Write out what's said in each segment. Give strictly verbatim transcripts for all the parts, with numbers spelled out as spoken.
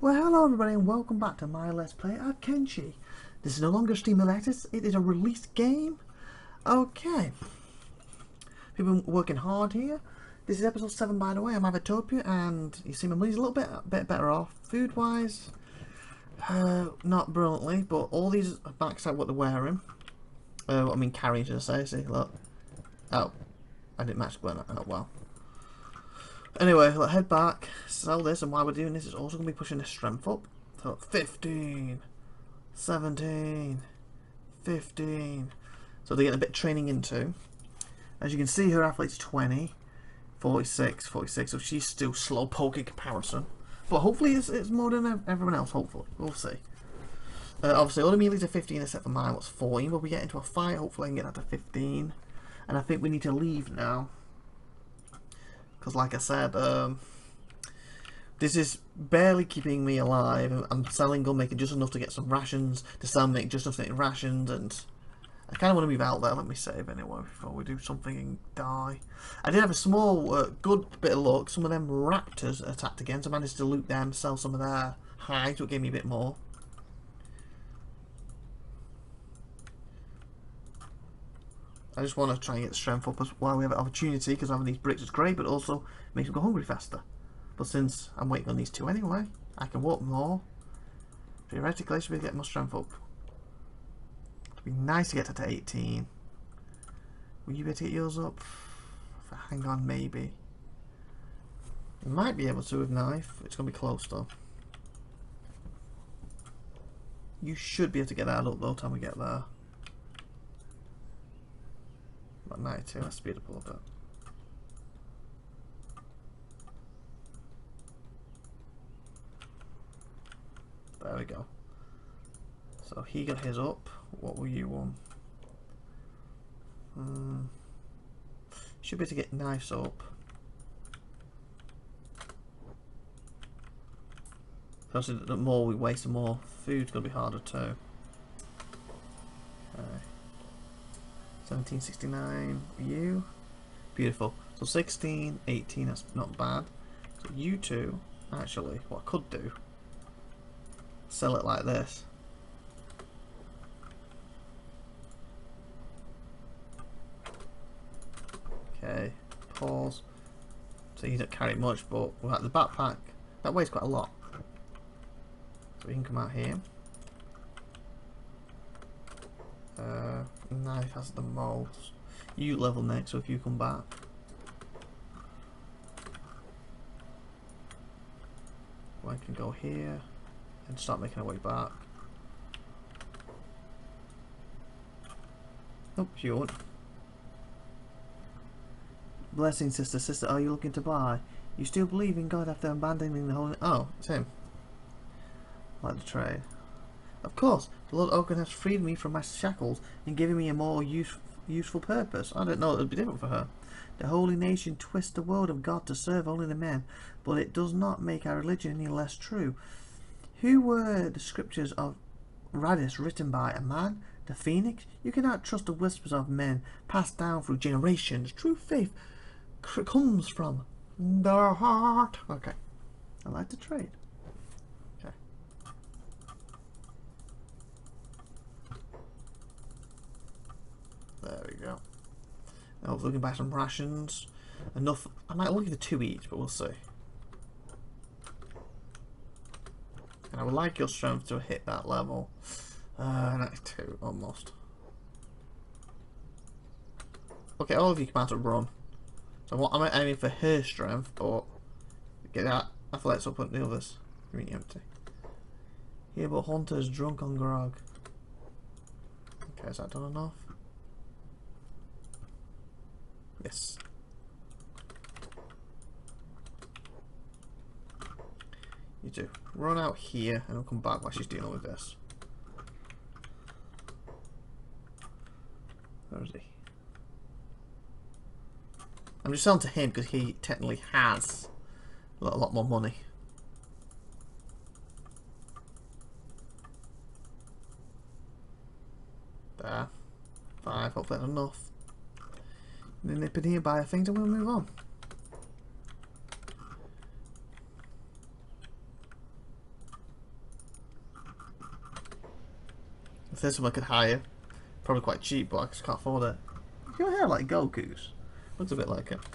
Well, hello everybody and welcome back to my Let's Play at Kenshi. This is no longer Steam Electus, it is a released game. Okay. People working hard here. This is episode seven, by the way. I'm Avatopia and you see my money's a little bit, bit better off. Food wise, uh, not brilliantly, but all these are maxed out what they're wearing. Uh, I mean carrying, should I say. See, look. Oh, I didn't match going. Oh well. Anyway, let's head back, sell this, and while we're doing this, it's also going to be pushing the strength up. So fifteen, seventeen, fifteen. So they're getting a bit of training into. As you can see, her athlete's twenty, forty-six, forty-six, so she's still slow poke in comparison. But hopefully it's, it's more than everyone else, hopefully. We'll see. Uh, obviously, all the melees are fifteen except for mine, what's fourteen. But we get into a fight, hopefully I can get that to fifteen. And I think we need to leave now. Because like I said, um, this is barely keeping me alive. I'm selling or making just enough to get some rations, to sell make just enough to make rations, and I kind of want to move out there. Let me save anyway before we do something and die. I did have a small, uh, good bit of luck. Some of them raptors attacked again, so I managed to loot them, sell some of their hides, which gave me a bit more. I just want to try and get the strength up as while we have an opportunity, because having these bricks is great, but also makes me go hungry faster. But since I'm waiting on these two anyway, I can walk more. Theoretically, I should be getting my strength up. It'd be nice to get to eighteen. Will you be able to get yours up? Hang on, maybe. You might be able to with knife. It's going to be close though. You should be able to get that up though, time we get there. About ninety-two, let's speed up a little bit. There we go. So he got his up. What were you on? Um, should be able to get knives up. Obviously, the more we waste, the more food's gonna be harder too. Okay. seventeen sixty-nine, you. Beautiful. So sixteen, eighteen, that's not bad. So you two, actually, what I could do, sell it like this. Okay, pause. So you don't carry much, but like the backpack, that weighs quite a lot. So we can come out here. Uh, knife has the most. You level next, so if you come back. One can go here and start making our way back. Oh, you won't. Blessing, sister, sister, are you looking to buy? You still believe in God after abandoning the whole. Oh, it's him. Like the trade. Of course, the Lord Oaken has freed me from my shackles and given me a more use, useful purpose. I don't know, it would be different for her. The holy nation twists the word of God to serve only the men, but it does not make our religion any less true. Who were the scriptures of Radis written by a man, the Phoenix? You cannot trust the whispers of men passed down through generations. True faith comes from the heart. Okay, I like to trade. There we go. Now we're looking back some rations. Enough. I might look for two each, but we'll see. And I would like your strength to hit that level. Uh, ninety-two, almost. Okay, all of you come out to run. So what I'm aiming for her strength, but get that athletics up at the others. Give me empty. Yeah, but Hunter's drunk on grog. Okay, is that done enough? Yes. You do. Run out here and we'll come back while she's dealing with this. Where is he? I'm just selling to him because he technically has a lot, a lot more money. There. Five, hopefully that's enough. And then nip in here, buy things, and we'll move on. there's someone I could hire, probably quite cheap, but I just can't afford it. Your hair like Goku's. Looks a bit like it.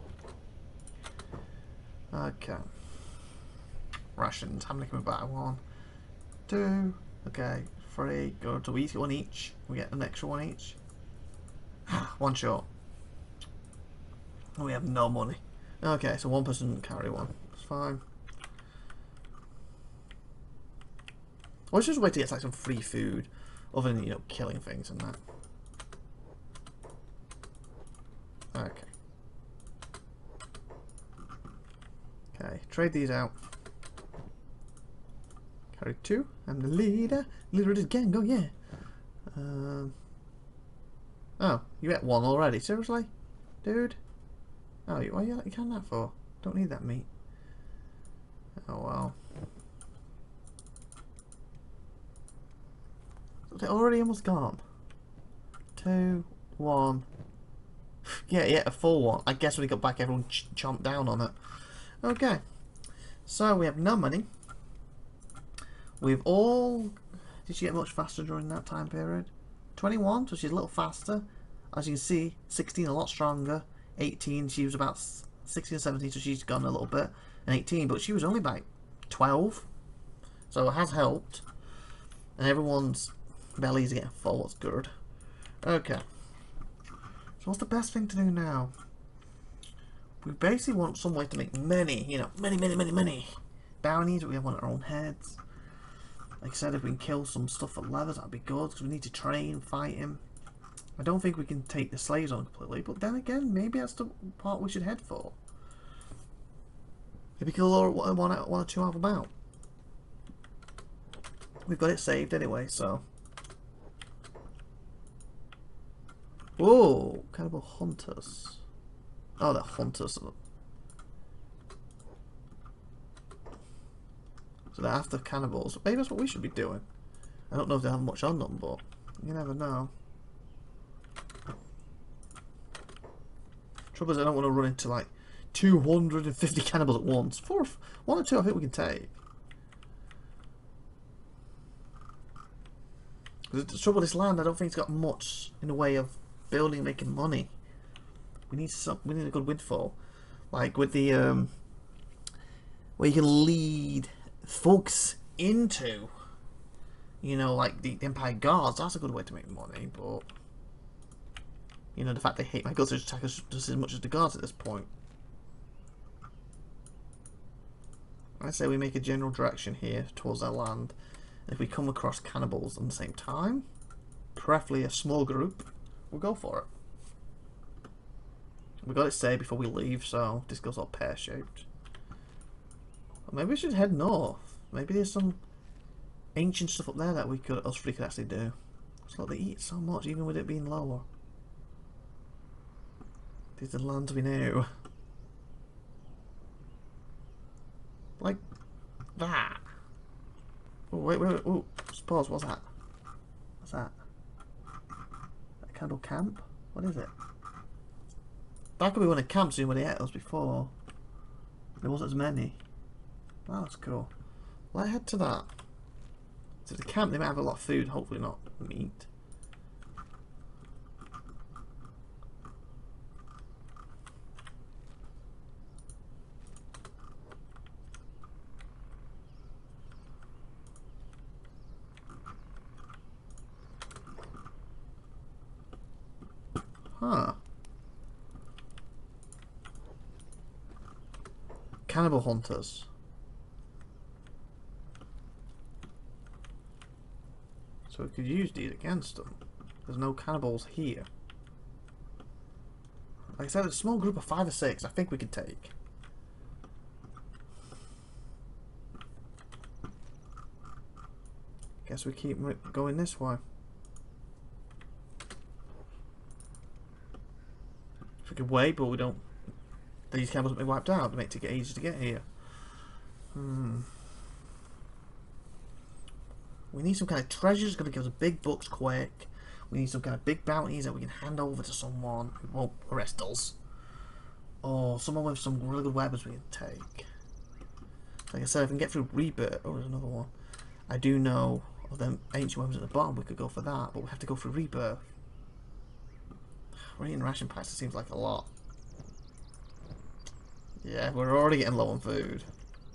Okay. Rations. How many coming back? One, two. Okay, three. Go to each one each. We get an extra one each. One short. We have no money. Okay, so one person carry one. It's fine. I was just wait to get like some free food, other than, you know, killing things and that. Okay. Okay, trade these out. Carry two. I'm the leader. Leader of this gang. Go, yeah. Um. Oh, you ate one already. Seriously, dude. Oh, why are you you can that for? Don't need that meat. Oh well. They're already almost gone. Two, one. Yeah, yeah, a full one. I guess when we got back, everyone ch chomped down on it. Okay. So we have no money. We've all... Did she get much faster during that time period? twenty-one, so she's a little faster. As you can see, sixteen, a lot stronger. eighteen, she was about sixteen or seventeen, so she's gone a little bit. And eighteen, but she was only about twelve. So it has helped. And everyone's bellies are getting full, that's good. Okay. So what's the best thing to do now? We basically want some way to make many, you know, many, many, many, many bounties, but we have one at our own heads. Like I said, if we can kill some stuff for leathers, that'd be good, because we need to train, fight him. I don't think we can take the slaves on completely, but then again, maybe that's the part we should head for. Maybe kill one, one, one or two out of them out. We've got it saved anyway, so. Whoa, cannibal hunters. Oh, they're hunters. So they're after cannibals. Maybe that's what we should be doing. I don't know if they have much on them, but you never know. Trouble is, I don't want to run into like two hundred fifty cannibals at once. Four, one or two, I think we can take. The trouble with this land, I don't think it's got much in the way of building and making money. We need some. We need a good windfall, like with the um, where you can lead folks into, you know, like the, the Empire Guards. That's a good way to make money, but you know, the fact they hate my guards attack us just as much as the guards at this point. I say we make a general direction here towards our land. And if we come across cannibals at the same time, preferably a small group, we'll go for it. We got it saved before we leave, so this goes all pear-shaped. Or maybe we should head north. Maybe there's some ancient stuff up there that we could, us three could actually do. It's like they eat so much, even with it being lower. These are the lands we knew. Like that. Oh, wait, wait, wait. Oh, pause. What's that? What's that? A candle camp? What is it? That could be one of the camps when they ate us before. There wasn't as many. Oh, that's cool. Let's head to that. So the camp, they might have a lot of food, hopefully not meat. Huh. Cannibal hunters. So we could use these against them. There's no cannibals here. Like I said, a small group of five or six I think we could take. Guess we keep going this way. If we could wait, but we don't. These cannibals will be wiped out. They make it get easy to get here. Hmm. We need some kind of treasures. Going to give us big bucks quick. We need some kind of big bounties that we can hand over to someone who won't arrest us, or someone with some really good weapons we can take. Like I said, if we can get through Rebirth. Oh, there's another one. I do know Well, then ancient weapons at the bottom, we could go for that, but we have to go for rebirth. We're eating ration packs, it seems like a lot. Yeah, we're already getting low on food.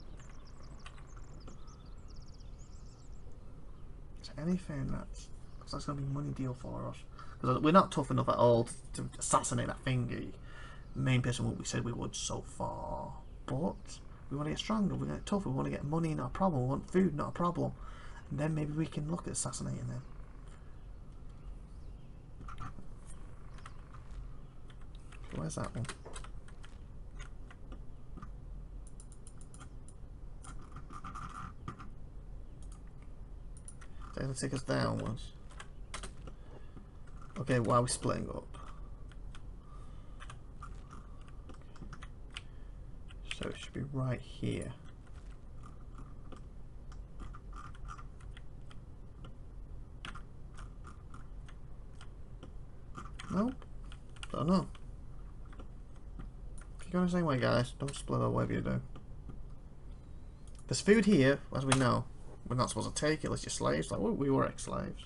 Is there anything that's... Because that's going to be a money deal for us. Because we're not tough enough at all to, to assassinate that thingy. Main person what we said we would so far. But we want to get stronger, we want to get tougher, we want to get money, not a problem. We want food, not a problem. And then maybe we can look at assassinating them. Where's that one? They're going to take us downwards. Okay, why are we splitting up? So it should be right here. Nope. Don't know. Keep going the same way, guys. Don't split up whatever you do. There's food here, as we know. We're not supposed to take it unless you're slaves. Like, we were ex-slaves.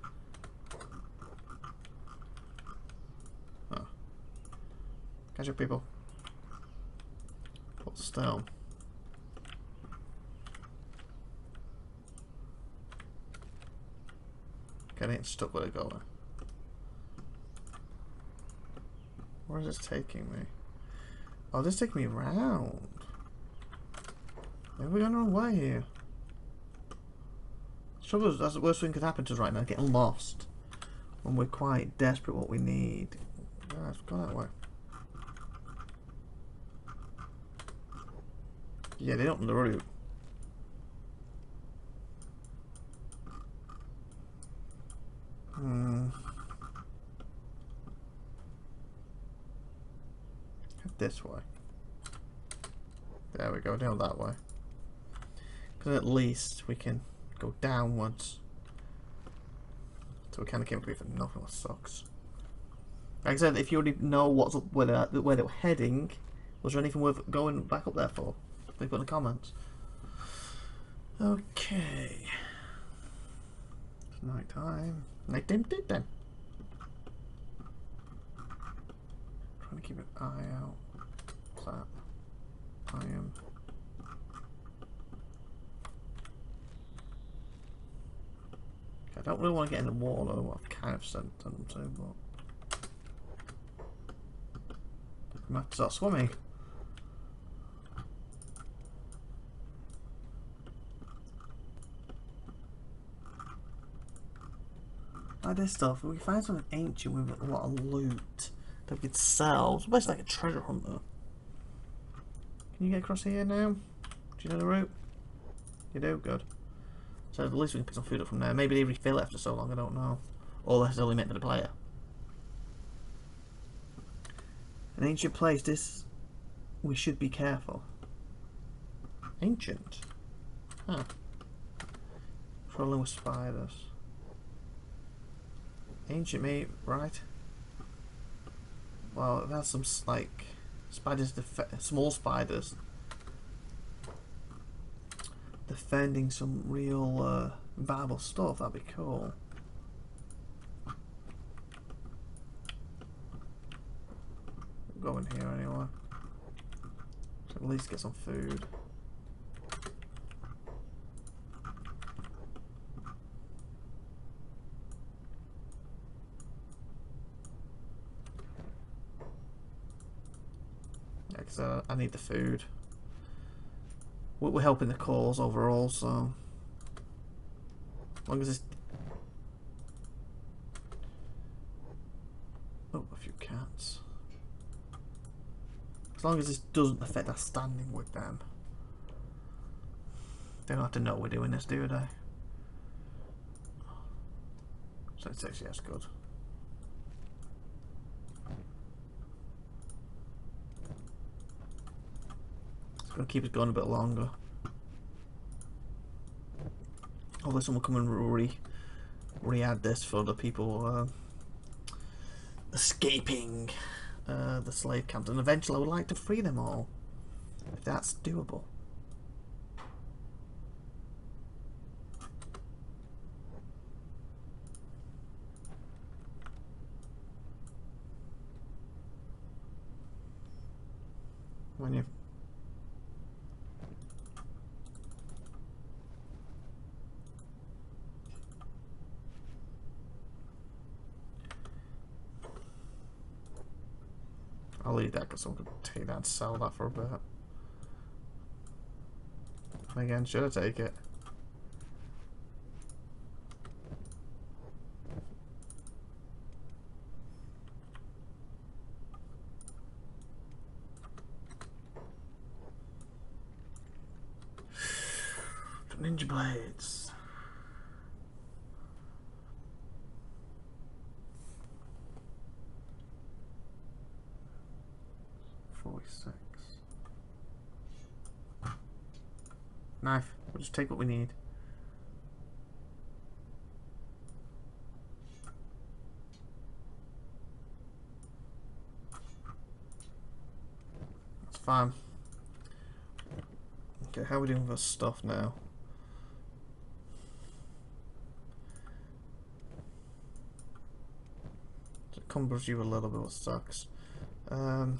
Oh. Catch up, people. Hold still. Getting stuck with it going. Where is this taking me? Oh, this is taking me around. Maybe we're going the wrong way here. Trouble is, that's the worst thing could happen to us right now, getting lost. When we're quite desperate what we need. Yeah, let's go that way. Yeah, they don't know the route. Hmm. This way. There we go, down that way. Because at least we can go downwards. So we kind of came to be for nothing, which sucks. Like I said, if you already know what's up, where they're, where they were heading, was there anything worth going back up there for? Please put in the comments. Okay. It's night time. Night dim dim then. Trying to keep an eye out. Clap. I am. I don't really want to get in the wall though. I've kind of sent them to, but I have to start swimming. Like this stuff, if we find something ancient with a lot of loot that we could sell, it's basically like a treasure hunter. Can you get across here now? Do you know the route? You do? Good. So at least we can pick some food up from there. Maybe they refill it after so long, I don't know. Or that's only meant to the player. An ancient place, this... We should be careful. Ancient? Huh. Crawling with spiders. Ancient meat, right? Well, that's some, like... Spiders, small spiders. Defending some real uh, valuable stuff, that'd be cool. Go in here anyway. So at least get some food. Yeah, because uh, I need the food. We're helping the cause overall, so as long as this... Oh, a few cats. As long as this doesn't affect our standing with them. They don't have to know we're doing this, do they? So it's actually, that's good. Gonna keep it going a bit longer. Although someone come and re re-add this for the people uh, escaping uh, the slave camps, and eventually I would like to free them all, if that's doable. When you I'll leave that because someone could take that and sell that for a bit. And again, should I take it? Ninja blades. Forty-six. Knife. We'll just take what we need. That's fine. Okay, how are we doing with our stuff now? It cumbers you a little bit, what sucks. Um,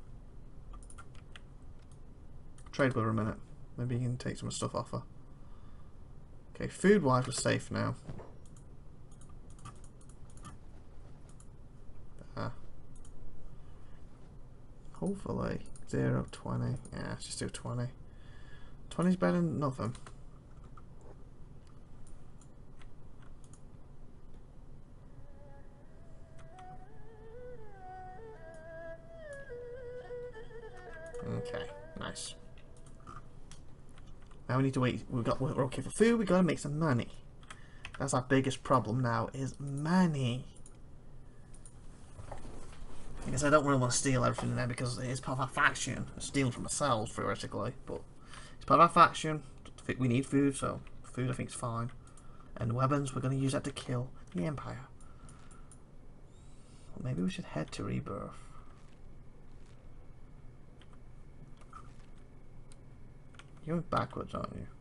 trade with her a minute. Maybe you can take some stuff off her. Okay, food wise we're safe now. Ah. Hopefully. Zero, twenty. Yeah, let's just do twenty. twenty's better than nothing. Okay, nice. Now we need to wait. We've got we're okay for food. We gotta make some money. That's our biggest problem now. Is money. I guess I don't really want to steal everything there because it's part of our faction. We're stealing from ourselves theoretically, but it's part of our faction. We need food, so food I think is fine. And weapons, we're gonna use that to kill the Empire. Well, maybe we should head to Rebirth. You're going backwards, aren't you?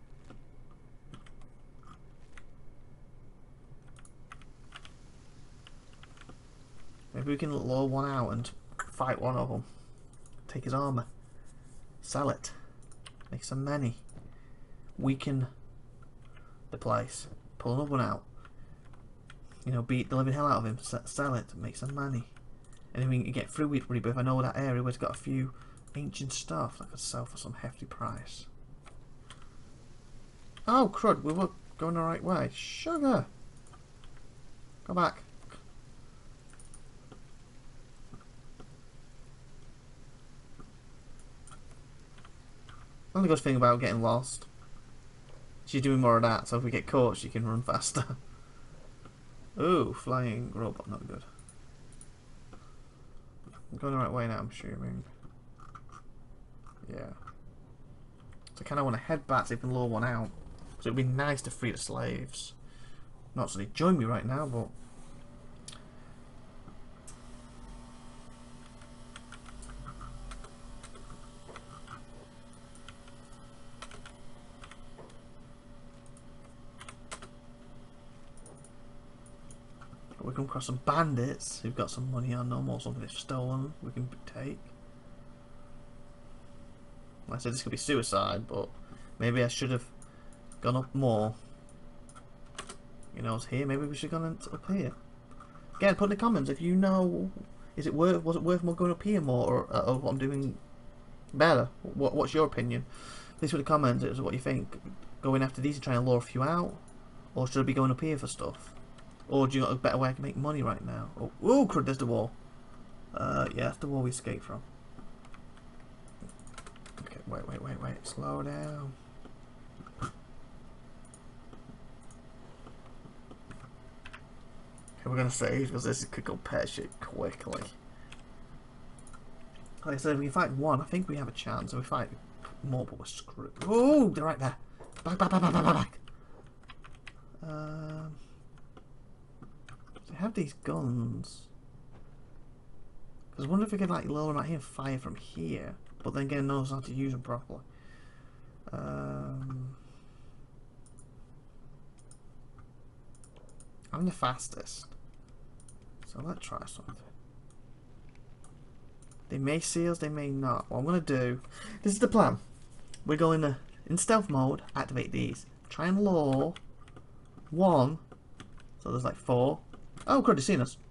Maybe we can lure one out and fight one of them. Take his armor. Sell it. Make some money. Weaken the place. Pull another one out. You know, beat the living hell out of him. Sell it. Make some money. And if we can get through with Rebirth, I know that area where it's got a few ancient stuff that could sell for some hefty price. Oh, crud, we were going the right way. Sugar! Go back. Only good thing about getting lost. She's doing more of that, so if we get caught, she can run faster. Ooh, flying robot, not good. I'm going the right way now, I'm assuming. Yeah. So I kind of want to head back so we can lure one out. So it'd be nice to free the slaves. Not so they join me right now, but we come across some bandits who've got some money on them or something they've stolen. We can take. I said this could be suicide, but maybe I should have gone up more. You know, it's here. Maybe we should have gone up here. Again, put in the comments if you know. Is it worth? Was it worth more going up here more, or, uh, or what I'm doing better? What What's your opinion? Please put in the comments. Is what you think. Going after these and trying to lure a few out, or should I be going up here for stuff? Or do you got a better way I can make money right now? Oh, oh crud! There's the wall. Uh, yeah, that's the wall we escaped from. Okay, wait, wait, wait, wait. Slow down. Okay, we're gonna save because this could go pear shit quickly. Like I said, if we fight one, I think we have a chance. If we fight more, but we're screwed. Oh, they're right there. Back, back, back, back, back, back. Um, they have these guns. Because I wonder if we could like lure them out here and fire from here, but then again knows how to use them properly. Um, I'm the fastest, so let's try something. They may see us, they may not. What I'm going to do... This is the plan. We're going to, in stealth mode, activate these. Try and lure one. So there's like four. Oh, good, they've seen us.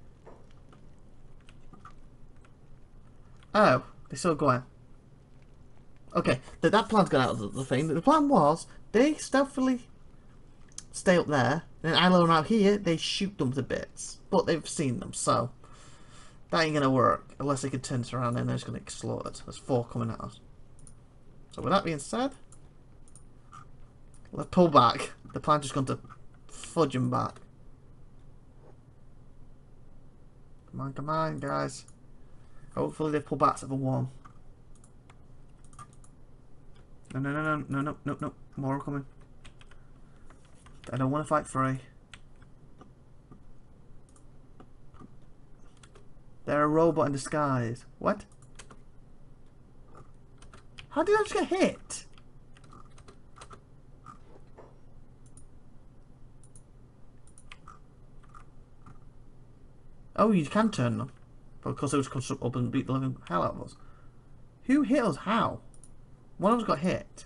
Oh, they're still going. Okay, that, that plan's gone out of the, the thing. The plan was, they stealthily stay up there, and I lure them out here, they shoot them to bits. But they've seen them, so that ain't gonna work. Unless they can turn this around and they're just gonna get slaughtered. There's four coming at us. So with that being said, let's pull back. The plan's just going to fudge them back. Come on, come on, guys. Hopefully they pull back to the one. No, no, no, no, no, no, no, no. More are coming. I don't want to fight free. They're a robot in disguise. What? How did I just get hit? Oh, you can turn them. But of course they just come up and beat the living hell out of us. Who hit us? How? One of us got hit.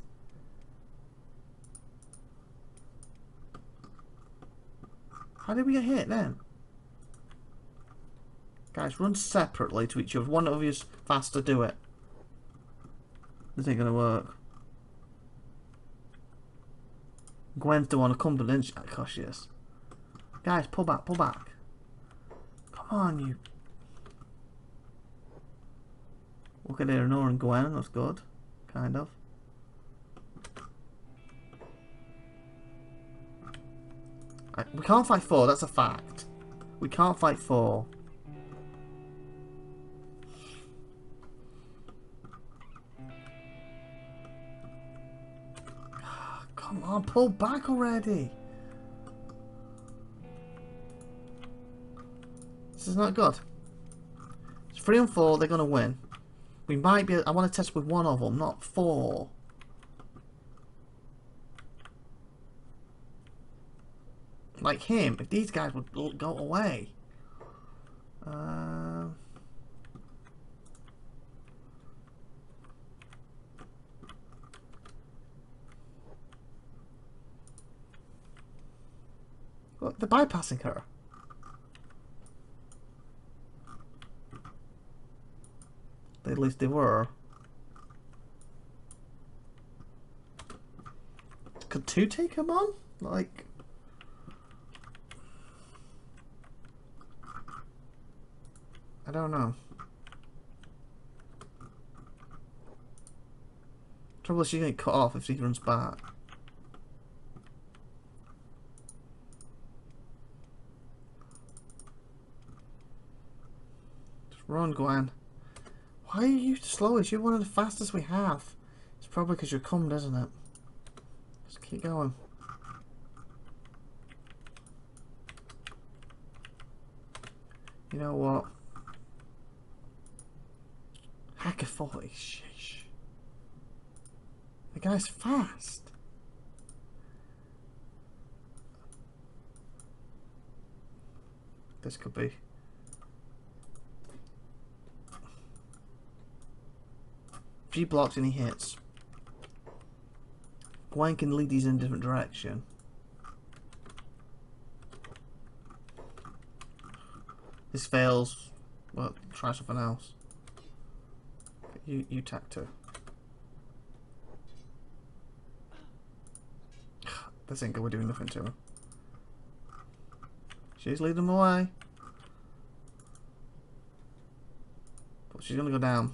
How did we get hit then? Guys, run separately to each other. One of you is faster, do it. This ain't gonna work. Gwen's the one accompanied, isn't she? Of course she is. Guys, pull back, pull back. Come on, you. Look at Eleanor and Gwen, that's good. Kind of. I, we can't fight four, that's a fact. We can't fight four. Come on, pull back already. This is not good. It's three and four, they're going to win. We might be... I want to test with one of them, not four. Like him, if these guys would go away. Uh... Look, they're bypassing her. At least they were. Could two take him on? Like... I don't know. Trouble is she's gonna get cut off if she runs back. Just run, Gwen. Why are you slowest? You're one of the fastest we have. It's probably because you're cummed, isn't it? Just keep going. You know what? Hacker forty, sheesh. The guy's fast. This could be. Three blocks and he hits. Gwen can lead these in a different direction. This fails. Well, try something else. You, you tack two. This ain't good. We're doing nothing to her. She's leading them away. But she's gonna go down.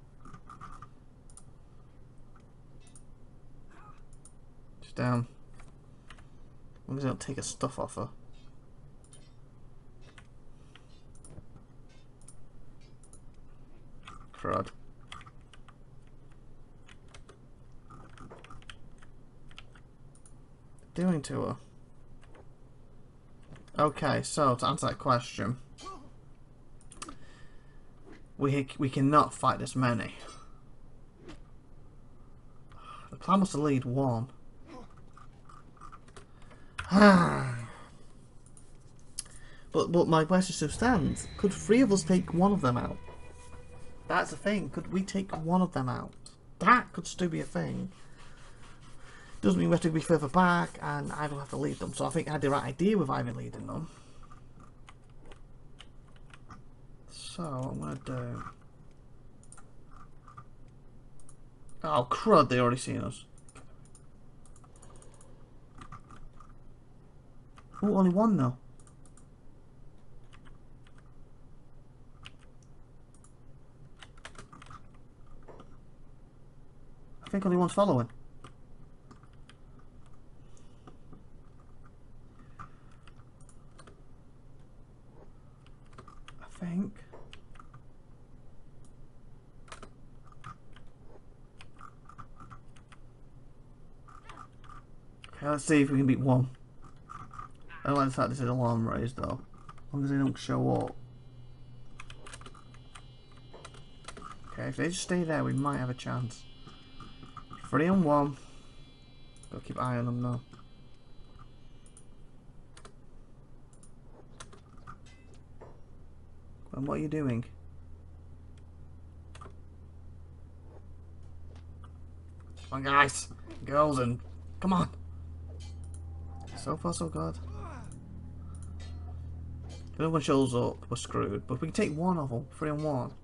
She's down. As long as I don't take her stuff off her. Crud. Doing to her. Okay, so to answer that question, we we cannot fight this many. The plan was to lead one. but but my question still stands. Could three of us take one of them out? That's the thing. Could we take one of them out? That could still be a thing. Doesn't mean we have to be further back, and I don't have to lead them. So I think I had the right idea with Ivy leading them. So I'm gonna do. Oh crud! They already seen us. Oh, only one though. I think only one's following. I think. Okay, let's see if we can beat one. I don't like the fact this is alarm raised though. As long as they don't show up. Okay, if they just stay there, we might have a chance. Three on one. Gotta keep an eye on them though. And what are you doing? Come on, guys, girls, and come on. So far, so good. If no one shows up, we're screwed. But if we can take one of them, three on one.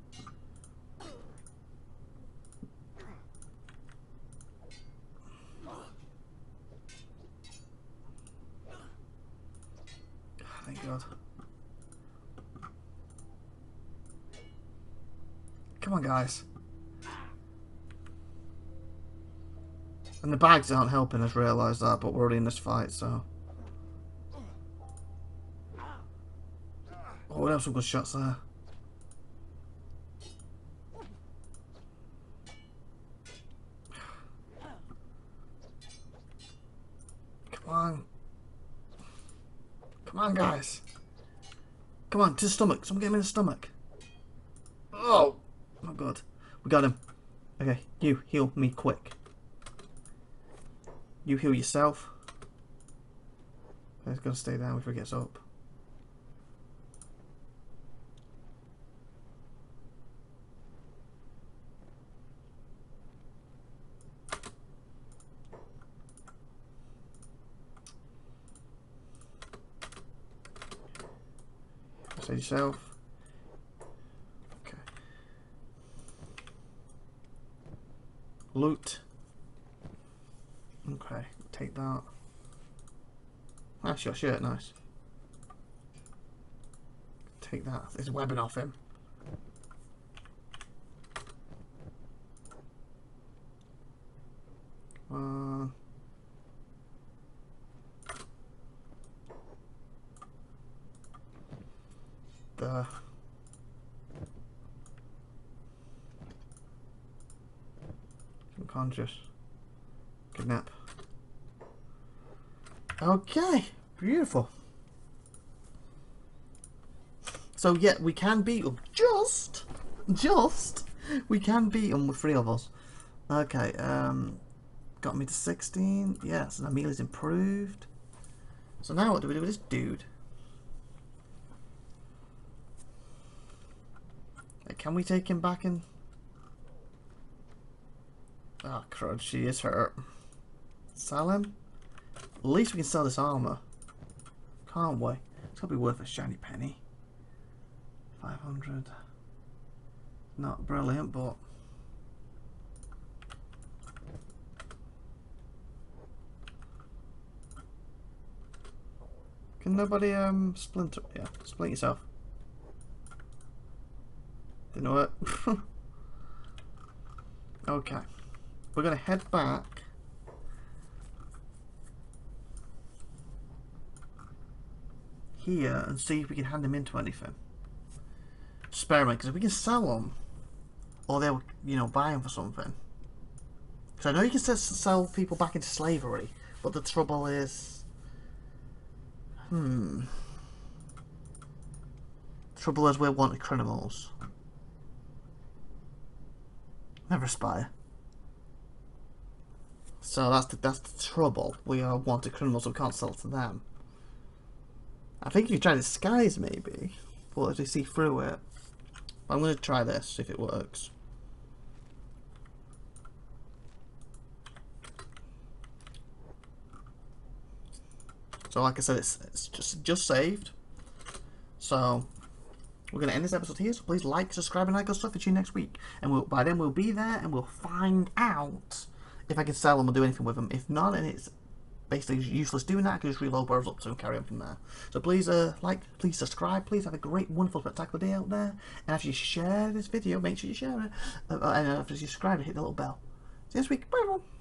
Thank God. Come on, guys. And the bags aren't helping us realise that, but we're already in this fight, so. Oh, we have some good shots there. Come on. Come on, guys. Come on, to the stomach. Someone get him in the stomach. Oh, oh God. We got him. Okay, you heal me quick. You heal yourself. He's gonna stay down before he gets up. Save yourself. Okay. Loot. Okay, take that. That's your shirt, nice. Take that. There's a weapon off him. Uh, the unconscious. Kidnap. Okay, beautiful. So yeah, we can beat them. Just, just, we can beat them with three of us. Okay, um, got me to sixteen. Yes, and Amelia's improved. So now what do we do with this dude? Okay, can we take him back in? Oh crud, she is hurt. Sell him? At least we can sell this armor. Can't we? It's gotta be worth a shiny penny. five hundred. Not brilliant, but... Can nobody, um, splinter? Yeah, split yourself. Didn't know it. Okay. We're gonna head back. Here and see if we can hand them into anything. Experiment, because if we can sell them, or they'll, you know, buy them for something. Because I know you can sell people back into slavery, but the trouble is, hmm. The trouble is, we're wanted criminals. Never aspire. So that's the that's the trouble. We are wanted criminals, so we can't sell to them. I think you try to disguise maybe, but if they see through it. I'm going to try this, if it works. So like I said, it's, it's just just saved. So we're going to end this episode here, so please like, subscribe, and all that good stuff. It's you next week. And we'll, by then we'll be there, and we'll find out if I can sell them or do anything with them. If not, and it's basically useless doing that, I can just reload where I was up to and carry on from there. So please uh, like, please subscribe, please have a great, wonderful, spectacular day out there. And after you share this video, make sure you share it. Uh, and after you subscribe, hit the little bell. See you next week. Bye everyone.